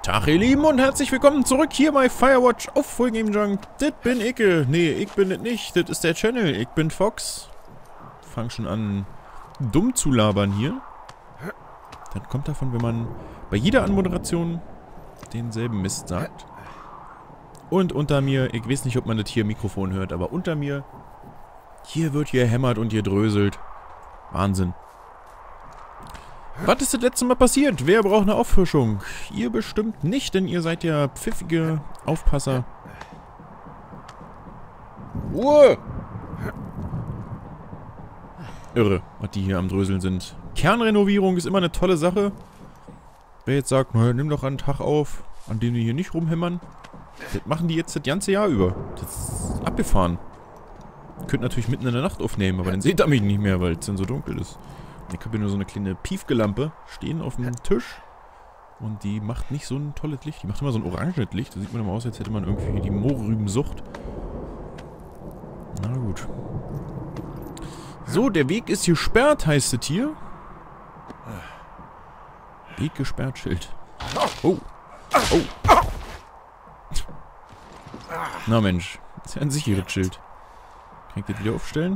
Tag ihr Lieben und herzlich willkommen zurück hier bei Firewatch auf Full Game Junk. Das bin ich. Nee, ich bin das nicht. Das ist der Channel. Ich bin Fox. Fang schon an dumm zu labern hier. Das kommt davon, wenn man bei jeder Anmoderation denselben Mist sagt. Und unter mir, ich weiß nicht, ob man das hier im Mikrofon hört, aber unter mir, hier wird gehämmert und gedröselt. Wahnsinn. Was ist das letzte Mal passiert? Wer braucht eine Auffrischung? Ihr bestimmt nicht, denn ihr seid ja pfiffige Aufpasser. Ruhe! Irre, was die hier am Dröseln sind. Kernrenovierung ist immer eine tolle Sache. Wer jetzt sagt, na, nimm doch einen Tag auf, an dem die hier nicht rumhämmern. Das machen die jetzt das ganze Jahr über. Das ist abgefahren. Ihr könnt natürlich mitten in der Nacht aufnehmen, aber dann seht ihr mich nicht mehr, weil es dann so dunkel ist. Ich habe hier nur so eine kleine Piefke-Lampe stehen auf dem Tisch. Und die macht nicht so ein tolles Licht. Die macht immer so ein orangenes Licht. Da sieht man immer aus, als hätte man irgendwie die Mohrrübensucht. Na gut. So, der Weg ist gesperrt, heißt es hier. Weg gesperrt, Schild. Oh. Oh. Na Mensch. Das ist ja ein sicheres Schild. Kann ich das wieder aufstellen?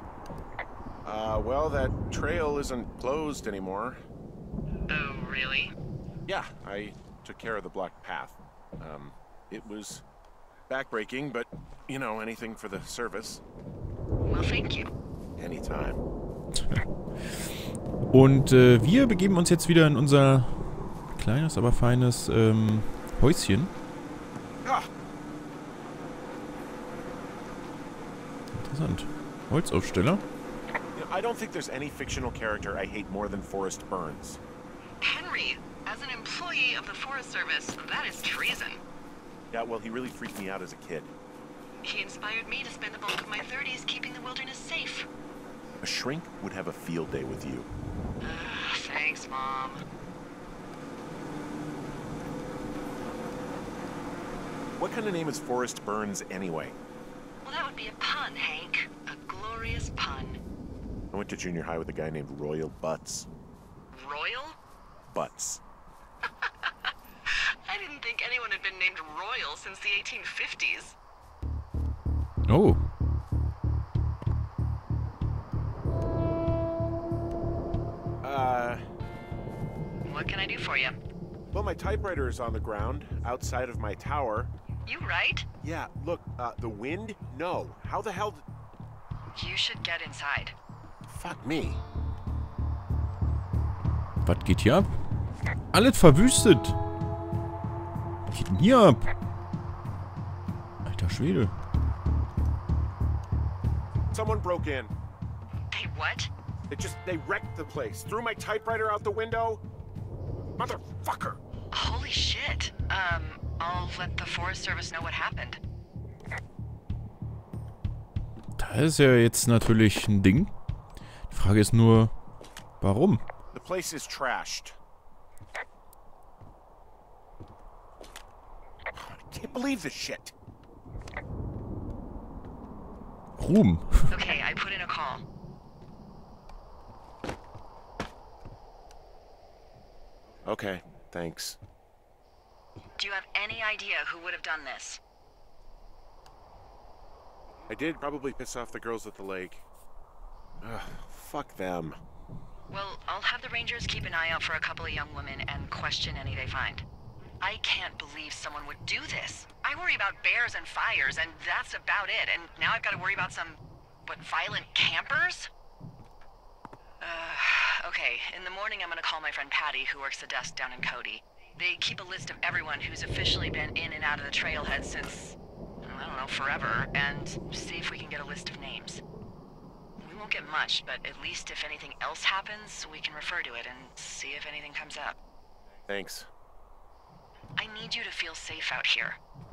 Well, that trail isn't closed anymore. Oh, really? Yeah, I took care of the blocked path. It was backbreaking, but, you know, anything for the service. Well, thank you. Anytime. Und wir begeben uns jetzt wieder in unser kleines, aber feines Häuschen. Ah, Interessant. Holzaufsteller. I don't think there's any fictional character I hate more than Forrest Burns. Henry, as an employee of the Forest Service, that is treason. Yeah, well, he really freaked me out as a kid. He inspired me to spend the bulk of my 30s keeping the wilderness safe. A shrink would have a field day with you. Thanks, Mom. What kind of name is Forrest Burns anyway? Well, that would be a pun, Hank. A glorious pun. I went to junior high with a guy named Royal Butts. Royal? Butts. I didn't think anyone had been named Royal since the 1850s. Oh. What can I do for you? Well, my typewriter is on the ground, outside of my tower. You right? Yeah, look, the wind? No. How the hell You should get inside. Fuck me. Was geht hier ab? Alles verwüstet. Was geht denn hier ab? Alter Schwede. Someone broke in. Hey, what? They wrecked the place. Threw my typewriter out the window. Motherfucker. Holy shit. I'll let the Forest Service know what happened. Das ist ja jetzt natürlich ein Ding. Die Frage ist nur, warum? The place is trashed. I can't believe this shit. Ruhm. Okay, I put in a call. Okay, thanks. Do you have any idea who would have done this? I did probably piss off the girls at the lake. Ugh, fuck them. Well, I'll have the Rangers keep an eye out for a couple of young women and question any they find. I can't believe someone would do this. I worry about bears and fires, and that's about it. And now I've got to worry about some, violent campers? Okay, in the morning I'm gonna call my friend Patty, who works the desk down in Cody. They keep a list of everyone who's officially been in and out of the trailhead since, I don't know, forever, and see if we can get a list of names. We won't get much, but at least if anything else happens, we can refer to it and see if anything comes up. Thanks. I need you to feel safe out here.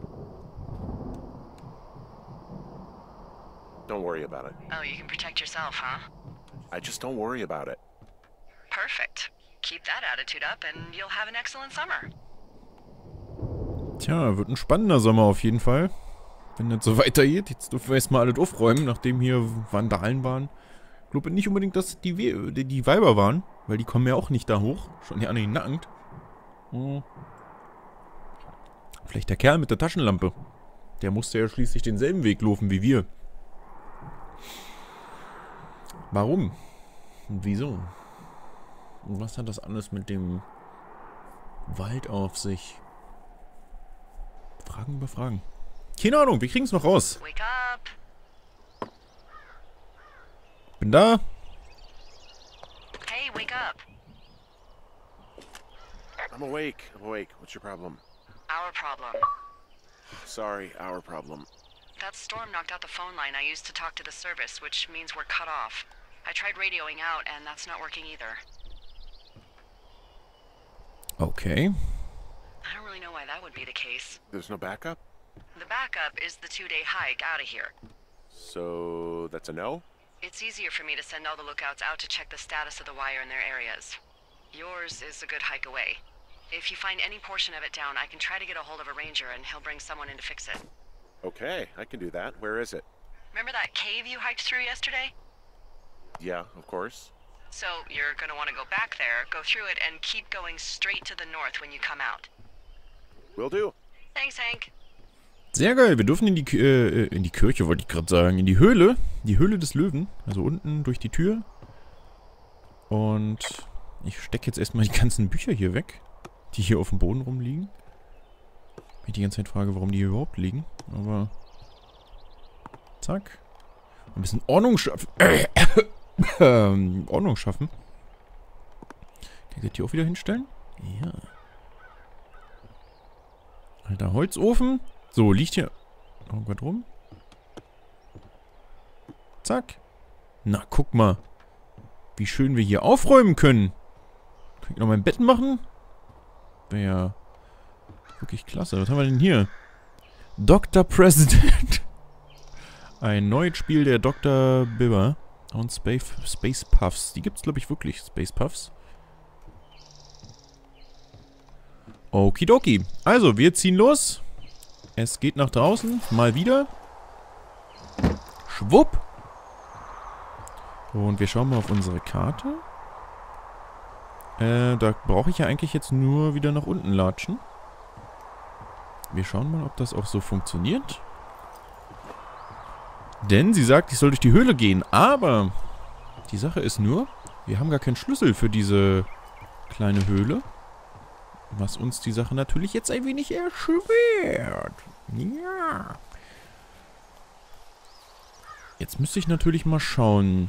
Don't worry about it. Oh, you can protect yourself, huh? I just don't worry about it. Perfect. Keep that attitude up and you'll have an excellent summer. Tja, wird ein spannender Sommer auf jeden Fall. Wenn das so weitergeht. Jetzt dürfen wir erstmal alles aufräumen, nachdem hier Vandalen waren. Ich glaube nicht unbedingt, dass die Weiber waren, weil die kommen ja auch nicht da hoch. Schon hier an den Nacken. Vielleicht der Kerl mit der Taschenlampe. Der musste ja schließlich denselben Weg laufen wie wir. Warum? Und wieso? Und was hat das alles mit dem Wald auf sich? Fragen über Fragen. Keine Ahnung, wir kriegen es noch raus. Wake up. Bin da. Hey, wake up. I'm awake. I'm awake. What's your problem? Our problem. Sorry, our problem. That storm knocked out the phone line I used to talk to the service, which means we're cut off. I tried radioing out, and that's not working either. Okay. I don't really know why that would be the case. There's no backup? The backup is the 2-day hike out of here. So that's a no? It's easier for me to send all the lookouts out to check the status of the wire in their areas. Yours is a good hike away. If you find any portion of it down, I can try to get a hold of a ranger and he'll bring someone in to fix it. Okay, I can do that. Where is it? Remember that cave you hiked through yesterday? Yeah, of course. So you're gonna want to go back there, go through it, and keep going straight to the north when you come out. Will do. Thanks, Hank. Sehr geil, wir dürfen in die Kirche, wollte ich gerade sagen. In die Höhle. Die Höhle des Löwen. Also unten durch die Tür. Und ich stecke jetzt erstmal die ganzen Bücher hier weg, die hier auf dem Boden rumliegen. Ich die ganze Zeit frage, warum die hier überhaupt liegen. Aber zack. Ein bisschen Ordnung schaffen. Ordnung schaffen. Kann ich das hier auch wieder hinstellen? Ja. Alter Holzofen. So, liegt hier irgendwas rum. Zack. Na, guck mal. Wie schön wir hier aufräumen können. Kann ich noch mein Bett machen? Wäre ja wirklich klasse. Was haben wir denn hier? Dr. President. Ein neues Spiel der Dr. Bibber und Space Puffs. Die gibt's, glaube ich, wirklich. Space Puffs. Okidoki. Also, wir ziehen los. Es geht nach draußen. Mal wieder. Schwupp. Und wir schauen mal auf unsere Karte. Da brauche ich ja eigentlich jetzt nur wieder nach unten latschen. Wir schauen mal, ob das auch so funktioniert. Denn sie sagt, ich soll durch die Höhle gehen. Aber die Sache ist nur, wir haben gar keinen Schlüssel für diese kleine Höhle. Was uns die Sache natürlich jetzt ein wenig erschwert. Ja. Jetzt müsste ich natürlich mal schauen.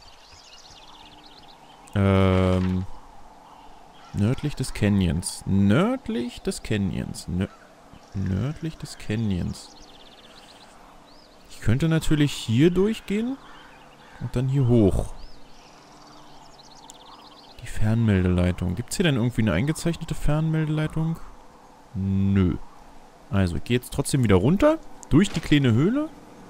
Nördlich des Canyons. Nördlich des Canyons. Nördlich des Canyons. Ich könnte natürlich hier durchgehen und dann hier hoch. Die Fernmeldeleitung. Gibt es hier denn irgendwie eine eingezeichnete Fernmeldeleitung? Nö. Also, ich gehe jetzt trotzdem wieder runter. Durch die kleine Höhle.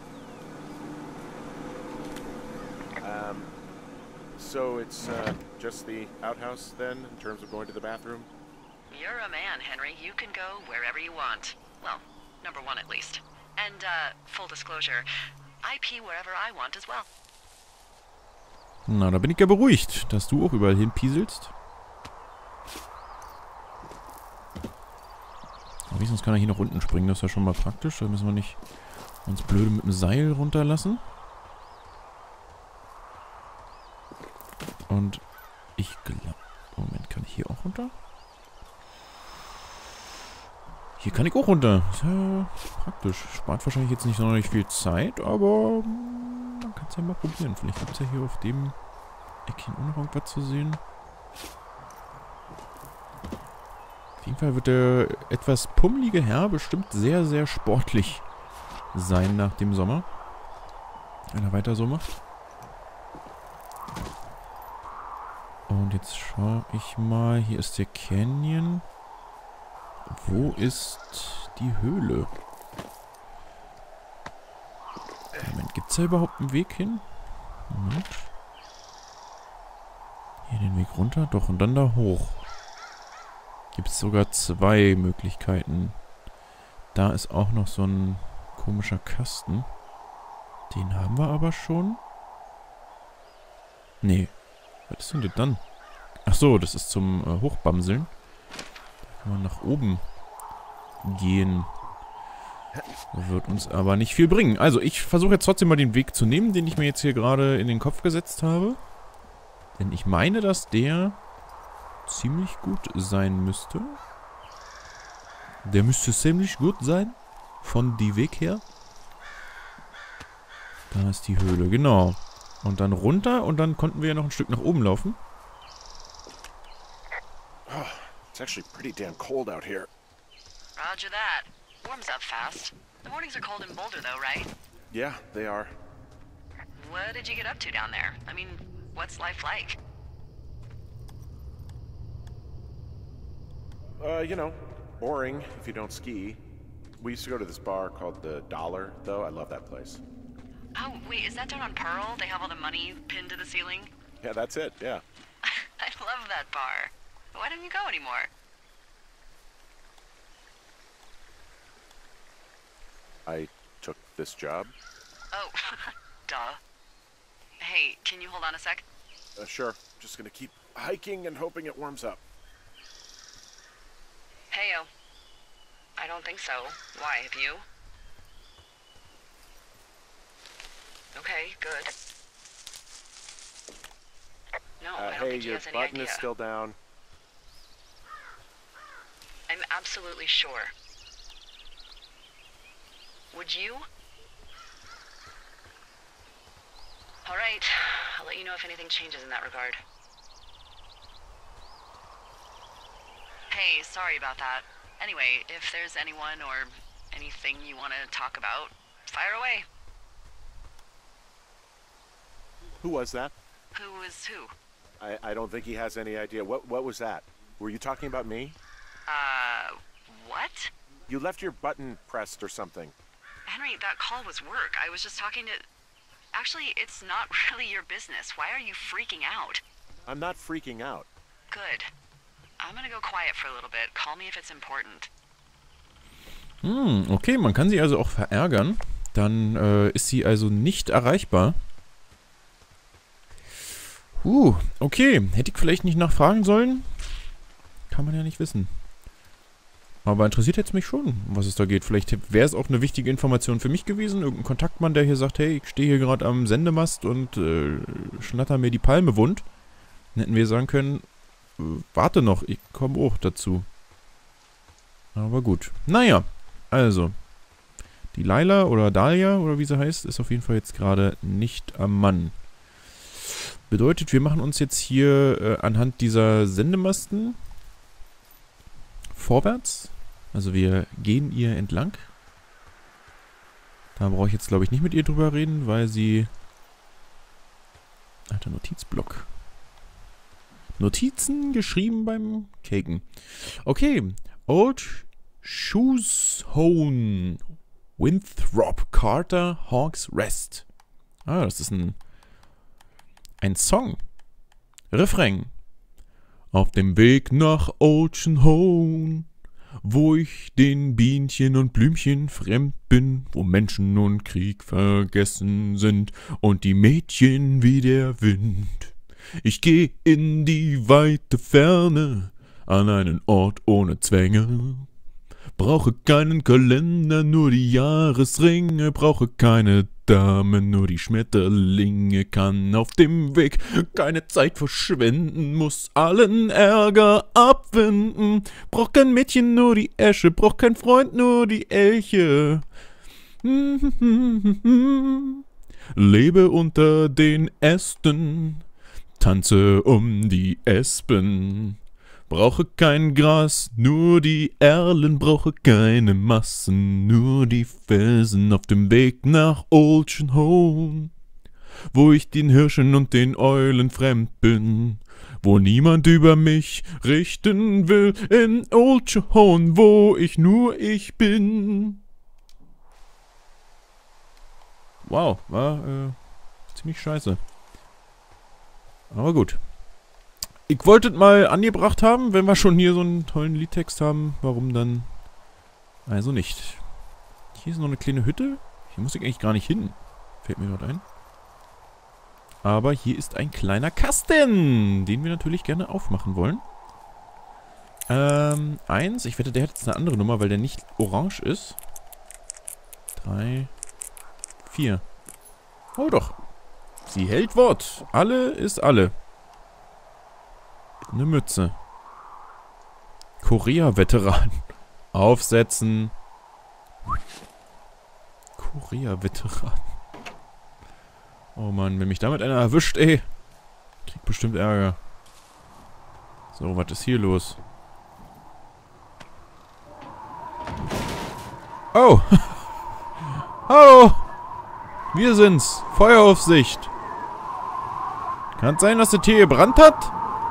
So it's just the outhouse then, in terms of going to the bathroom? You're a man, Henry. You can go wherever you want. Well, number one at least. And, full disclosure, I pee wherever I want as well. Na, da bin ich ja beruhigt, dass du auch überall hinpieselst. Aber wenigstens kann er hier nach unten springen, das ist ja schon mal praktisch. Da müssen wir nicht uns blöde mit dem Seil runterlassen. Und ich glaube... Moment, kann ich hier auch runter? Hier kann ich auch runter. Ist ja praktisch. Spart wahrscheinlich jetzt nicht sonderlich viel Zeit, aber man kann es ja mal probieren. Vielleicht gibt es ja hier auf dem Eckchen auch noch irgendwas zu sehen. Auf jeden Fall wird der etwas pummelige Herr bestimmt sehr, sehr sportlich sein nach dem Sommer. Wenn er weiter so macht. Und jetzt schaue ich mal. Hier ist der Canyon. Wo ist die Höhle? Moment, gibt es da überhaupt einen Weg hin? Moment. Hier den Weg runter? Doch, und dann da hoch. Gibt es sogar zwei Möglichkeiten. Da ist auch noch so ein komischer Kasten. Den haben wir aber schon. Nee. Was ist denn das dann? Ach so, das ist zum Hochbamseln. Da kann man nach oben gehen. Wird uns aber nicht viel bringen. Also, ich versuche jetzt trotzdem mal den Weg zu nehmen, den ich mir jetzt hier gerade in den Kopf gesetzt habe. Denn ich meine, dass der ziemlich gut sein müsste. Der müsste ziemlich gut sein. Von die Weg her. Da ist die Höhle, genau. Und dann runter und dann konnten wir ja noch ein Stück nach oben laufen. Oh, it's actually pretty damn cold out here. Roger that. Warms up fast. The mornings are cold in Boulder though, right? Yeah, they are. What did you get up to down there? I mean, what's life like? You know, boring if you don't ski. We used to go to this bar called the Dollar, though. I love that place. Oh, wait, is that down on Pearl? They have all the money pinned to the ceiling? Yeah, that's it, yeah. I love that bar. Why don't you go anymore? I took this job. Oh, duh. Hey, can you hold on a sec? Sure. Just gonna keep hiking and hoping it warms up. Heyo. I don't think so. Why, have you? Okay, good. No, I don't Hey, think he your has any button idea. is still down. I'm absolutely sure. Would you? Alright, I'll let you know if anything changes in that regard. Hey, sorry about that. Anyway, if there's anyone or anything you want to talk about, fire away. Who was that? Who is who? I don't think he has any idea. What was that? Were you talking about me? What? You left your button pressed or something. Henry, that call was work. I was just talking to... Actually, it's not really your business. Why are you freaking out? I'm not freaking out. Good. I'm gonna go quiet for a little bit. Call me if it's important. Okay, man kann sie also auch verärgern. Dann ist sie also nicht erreichbar. Okay. Hätte ich vielleicht nicht nachfragen sollen? Kann man ja nicht wissen. Aber interessiert jetzt mich schon, um was es da geht. Vielleicht wäre es auch eine wichtige Information für mich gewesen. Irgendein Kontaktmann, der hier sagt, hey, ich stehe hier gerade am Sendemast und schnatter mir die Palme wund. Dann hätten wir sagen können, warte noch, ich komme auch dazu. Aber gut. Naja, also. Die Laila oder Dahlia oder wie sie heißt, ist auf jeden Fall jetzt gerade nicht am Mann. Bedeutet, wir machen uns jetzt hier anhand dieser Sendemasten vorwärts. Also wir gehen ihr entlang. Da brauche ich jetzt, glaube ich, nicht mit ihr drüber reden, weil sie... Alter, Notizblock. Notizen geschrieben beim Caken. Okay. Old Shoeshone. Winthrop Carter Hawks Rest. Ah, das ist ein Song. Refrain. Auf dem Weg nach Oceanhole, wo ich den Bienchen und Blümchen fremd bin, wo Menschen und Krieg vergessen sind und die Mädchen wie der Wind. Ich geh in die weite Ferne, an einen Ort ohne Zwänge. Brauche keinen Kalender, nur die Jahresringe. Brauche keine Dame, nur die Schmetterlinge. Kann auf dem Weg keine Zeit verschwenden. Muss allen Ärger abwenden. Brauch kein Mädchen, nur die Esche. Brauch kein Freund, nur die Elche. Lebe unter den Ästen. Tanze um die Espen. Brauche kein Gras, nur die Erlen, brauche keine Massen, nur die Felsen auf dem Weg nach Oceanhole, wo ich den Hirschen und den Eulen fremd bin, wo niemand über mich richten will, in Oceanhole, wo ich nur ich bin. Wow, war ziemlich scheiße. Aber gut. Ich wollte es mal angebracht haben, wenn wir schon hier so einen tollen Liedtext haben. Warum dann also nicht? Hier ist noch eine kleine Hütte. Hier muss ich eigentlich gar nicht hin. Fällt mir gerade ein. Aber hier ist ein kleiner Kasten, den wir natürlich gerne aufmachen wollen. 1. Ich wette, der hat jetzt eine andere Nummer, weil der nicht orange ist. 3, 4. Oh doch. Sie hält Wort. Alle ist alle. Eine Mütze. Korea-Veteran. Aufsetzen. Korea-Veteran. Oh Mann, wenn mich damit einer erwischt, ey. Krieg bestimmt Ärger. So, was ist hier los? Oh! Hallo! Wir sind's. Feueraufsicht. Kann es sein, dass das hier gebrannt hat?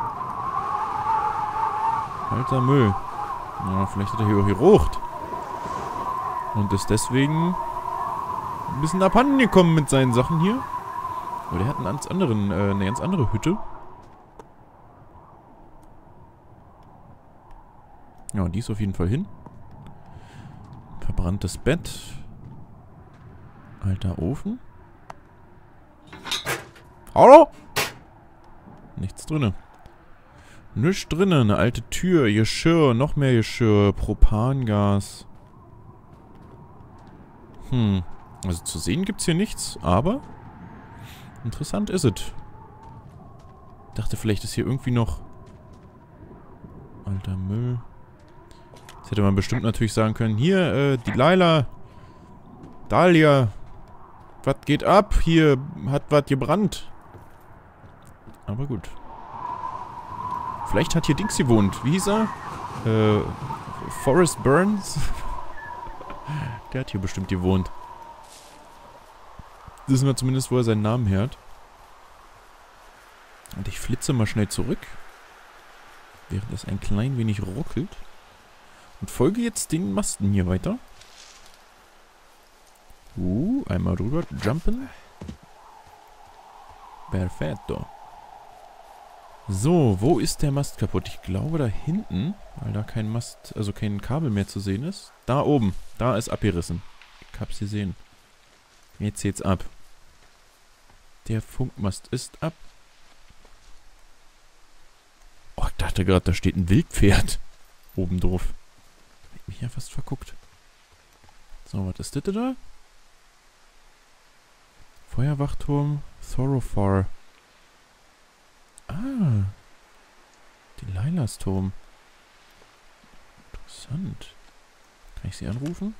Alter Müll. Ja, vielleicht hat er hier auch gerucht. Und ist deswegen ein bisschen abhanden gekommen mit seinen Sachen hier. Aber der hat eine ganz andere Hütte. Ja, die ist auf jeden Fall hin. Verbranntes Bett. Alter Ofen. Hallo? Nichts drinne. Nichts drinne. Eine alte Tür. Geschirr. Noch mehr Geschirr. Propangas. Also zu sehen gibt's hier nichts, aber interessant ist es. Dachte, vielleicht ist hier irgendwie noch alter Müll. Jetzt hätte man bestimmt natürlich sagen können, hier, die Dahlia, was geht ab? Hier hat was gebrannt. Aber gut. Vielleicht hat hier Dings gewohnt. Wie hieß er? Forrest Burns? Der hat hier bestimmt gewohnt. Wissen wir zumindest, wo er seinen Namen her hat. Und ich flitze mal schnell zurück. Während es ein klein wenig ruckelt. Und folge jetzt den Masten hier weiter. Einmal drüber jumpen. Perfetto. So, wo ist der Mast kaputt? Ich glaube da hinten, weil da kein Mast, also kein Kabel mehr zu sehen ist. Da oben, da ist abgerissen. Ich hab's gesehen. Jetzt geht's ab. Der Funkmast ist ab. Oh, ich dachte gerade, da steht ein Wildpferd oben drauf. Hab ich mich ja fast verguckt. So, was ist das da? Feuerwachturm Thoroughfare. Ah. Delilahs Turm. Interessant. Kann ich sie anrufen?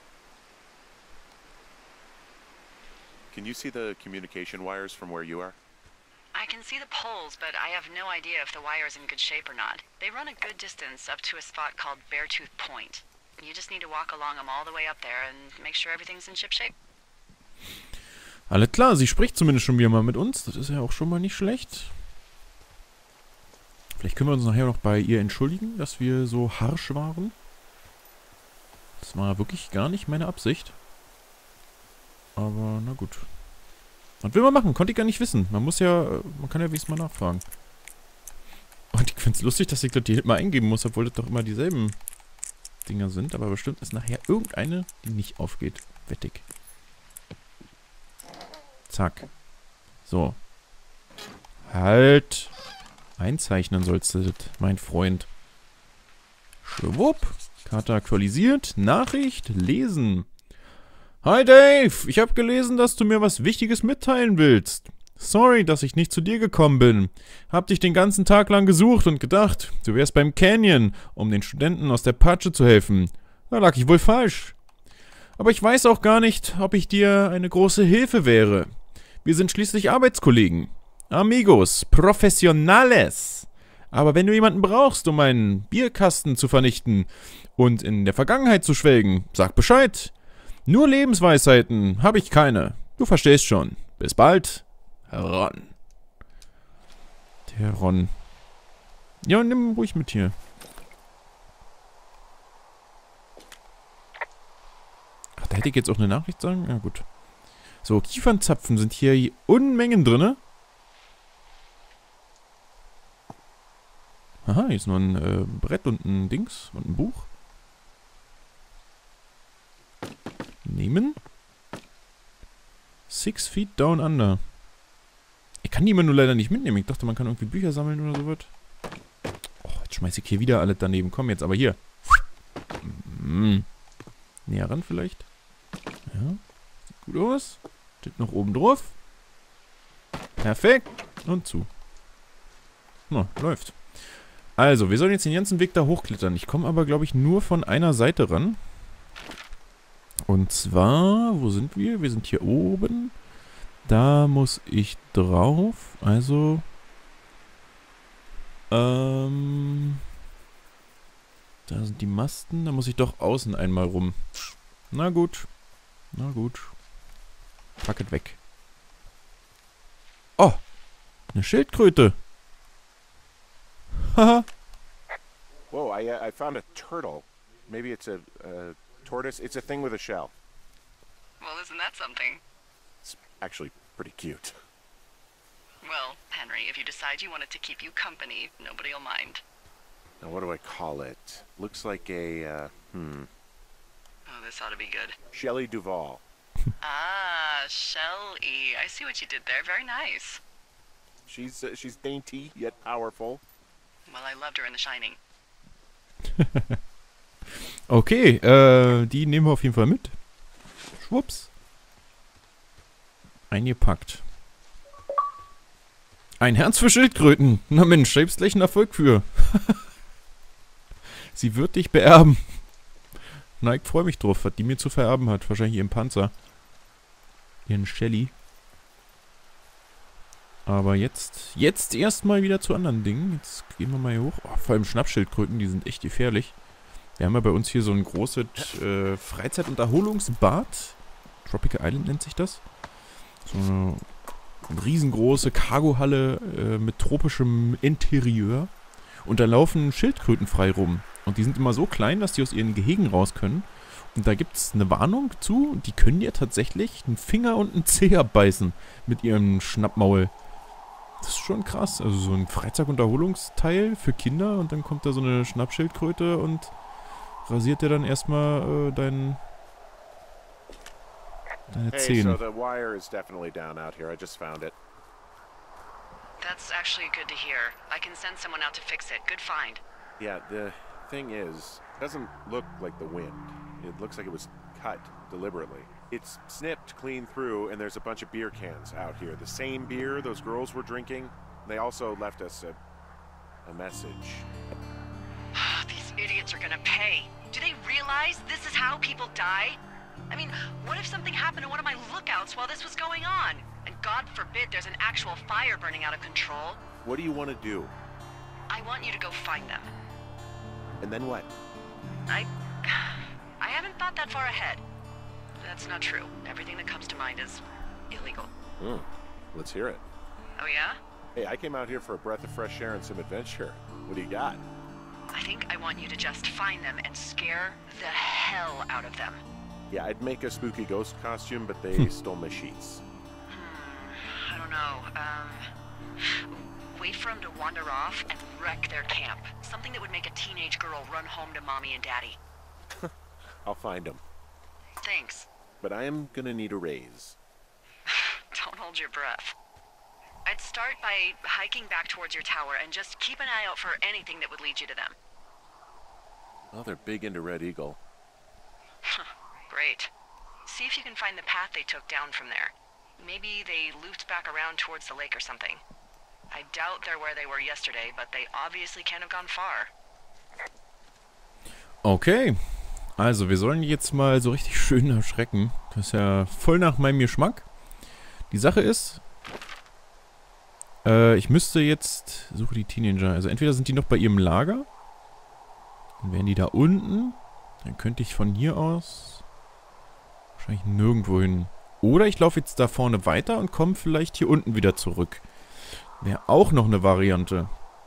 Can you see the communication wires from where you are? I can see the poles, but I have no idea if the wire's in good shape or not. They run a good distance up to a spot called Beartooth Point. You just need to walk along them all the way up there and make sure everything's in ship shape. Alles klar, sie spricht zumindest schon wieder mal mit uns. Das ist ja auch schon mal nicht schlecht. Vielleicht können wir uns nachher noch bei ihr entschuldigen, dass wir so harsch waren. Das war wirklich gar nicht meine Absicht. Aber na gut. Was will man machen? Konnte ich gar nicht wissen. Man kann ja wenigstens mal nachfragen. Und ich finde es lustig, dass ich das hier mal eingeben muss, obwohl das doch immer dieselben Dinger sind. Aber bestimmt ist nachher irgendeine, die nicht aufgeht. Wettig. Zack. So. Halt. Einzeichnen sollst du das, mein Freund. Schwupp. Karte aktualisiert. Nachricht. Lesen. Hi Dave, ich habe gelesen, dass du mir was Wichtiges mitteilen willst. Sorry, dass ich nicht zu dir gekommen bin. Hab dich den ganzen Tag lang gesucht und gedacht, du wärst beim Canyon, um den Studenten aus der Patsche zu helfen. Da lag ich wohl falsch. Aber ich weiß auch gar nicht, ob ich dir eine große Hilfe wäre. Wir sind schließlich Arbeitskollegen. Amigos, Professionales. Aber wenn du jemanden brauchst, um einen Bierkasten zu vernichten und in der Vergangenheit zu schwelgen, sag Bescheid. Nur Lebensweisheiten habe ich keine. Du verstehst schon. Bis bald, Ron. Der Ron. Ja, nimm ruhig mit hier. Ach, da hätte ich jetzt auch eine Nachricht sagen? Ja, gut. So, Kiefernzapfen sind hier Unmengen drinne. Aha, hier ist noch ein Brett und ein Dings und ein Buch. Nehmen. 6 Feet Down Under. Ich kann die immer nur leider nicht mitnehmen. Ich dachte, man kann irgendwie Bücher sammeln oder sowas. Oh, jetzt schmeiße ich hier wieder alles daneben. Komm jetzt, aber hier. Näher ran vielleicht. Ja. Sieht gut aus. Steht noch oben drauf. Perfekt. Und zu. Na, läuft. Also, wir sollen jetzt den ganzen Weg da hochklettern. Ich komme aber, glaube ich, nur von einer Seite ran. Und zwar, wo sind wir? Wir sind hier oben. Da muss ich drauf. Also, da sind die Masten. Da muss ich doch außen einmal rum. Na gut. Na gut. Pack es weg. Oh, eine Schildkröte. Haha. Whoa, I found a turtle. Maybe it's a tortoise. It's a thing with a shell. Well, isn't that something? It's actually pretty cute. Well, Henry, if you decide you want it to keep you company, nobody'll mind. Now, what do I call it? Looks like a, Oh, this ought to be good. Shelley Duvall. Ah, Shelley. I see what you did there. Very nice. She's dainty, yet powerful. Well, I loved her in The Shining. Okay, die nehmen wir auf jeden Fall mit. Schwupps. Eingepackt. Ein Herz für Schildkröten. Na Mensch, selbst gleich einen Erfolg für. Sie wird dich beerben. Na, ich freue mich drauf, was die mir zu vererben hat. Wahrscheinlich ihren Panzer. Ihren Shelly. Aber jetzt erstmal wieder zu anderen Dingen. Jetzt gehen wir mal hier hoch. Oh, vor allem Schnappschildkröten, die sind echt gefährlich. Wir haben ja bei uns hier so ein großes Freizeit- und Erholungsbad. Tropical Island nennt sich das. So eine riesengroße Cargohalle mit tropischem Interieur. Und da laufen Schildkröten frei rum. Und die sind immer so klein, dass die aus ihren Gehegen raus können. Und da gibt es eine Warnung zu. Die können dir tatsächlich einen Finger und einen Zeh abbeißen mit ihrem Schnappmaul. Das ist schon krass. Also so ein Freizeit- und Erholungsteil für Kinder. Und dann kommt da so eine Schnappschildkröte und rasiert dir dann erstmal deine Hey, Zähne. so the wire is definitely down out here. I just found it. That's actually good to hear. I can send someone out to fix it. Good find. Yeah, the thing is, it doesn't look like the wind. It looks like it was cut deliberately. It's snipped clean through, and there's a bunch of beer cans out here. The same beer those girls were drinking. They also left us a message. These idiots are gonna pay. Do they realize this is how people die? I mean, what if something happened to one of my lookouts while this was going on? And God forbid there's an actual fire burning out of control. What do you want to do? I want you to go find them. And then what? I haven't thought that far ahead. That's not true. Everything that comes to mind is illegal. Let's hear it. Oh yeah? Hey, I came out here for a breath of fresh air and some adventure. What do you got? I think I want you to just find them and scare the hell out of them. Yeah, I'd make a spooky ghost costume, but they stole my sheets. I don't know. Wait for them to wander off and wreck their camp. Something that would make a teenage girl run home to mommy and daddy. I'll find them. Thanks. But I am gonna need a raise. Don't hold your breath. I'd start by hiking back towards your tower and just keep an eye out for anything that would lead you to them. Oh, they're big into Red Eagle. Great. See if you can find the path they took down from there. Maybe they looped back around towards the lake or something. I doubt they're where they were yesterday, but they obviously can't have gone far. Okay. Also, wir sollen die jetzt mal so richtig schön erschrecken. Das ist ja voll nach meinem Geschmack. Die Sache ist, ich müsste jetzt... Suche die Teenager. Also entweder sind die noch bei ihrem Lager. Dann wären die da unten. Dann könnte ich von hier aus... Wahrscheinlich nirgendwo hin. Oder ich laufe jetzt da vorne weiter und komme vielleicht hier unten wieder zurück. Wäre auch noch eine Variante.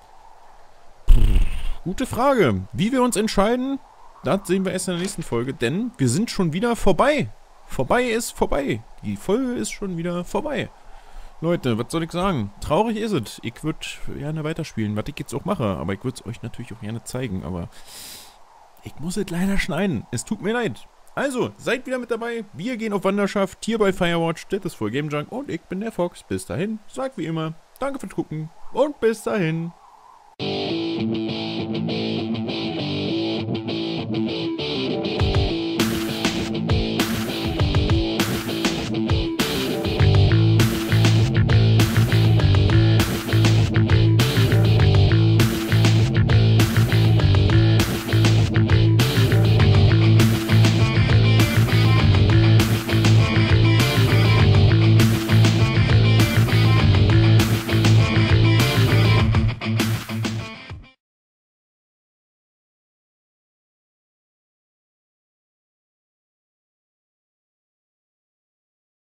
Gute Frage. Wie wir uns entscheiden, das sehen wir erst in der nächsten Folge. Denn wir sind schon wieder vorbei. Vorbei ist vorbei. Die Folge ist schon wieder vorbei. Leute, was soll ich sagen? Traurig ist es. Ich würde gerne weiterspielen, was ich jetzt auch mache. Aber ich würde es euch natürlich auch gerne zeigen. Aber ich muss es leider schneiden. Es tut mir leid. Also, seid wieder mit dabei. Wir gehen auf Wanderschaft hier bei Firewatch. Das ist Full Game Junk und ich bin der Fox. Bis dahin, sagt wie immer, danke fürs Gucken und bis dahin.